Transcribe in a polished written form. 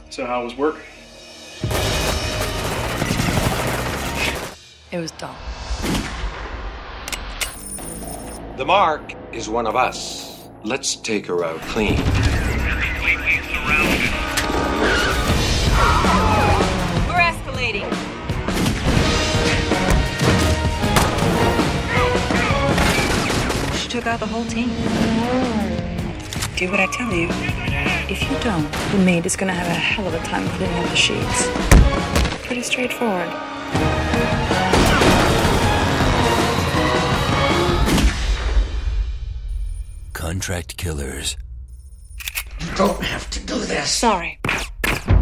So how was work? It was dull. The Mark is one of us. Let's take her out clean. We're escalating. She took out the whole team. Do what I tell you. If you don't, the maid is gonna have a hell of a time cleaning up the sheets. Pretty straightforward. Contract killers. You don't have to do this. Sorry.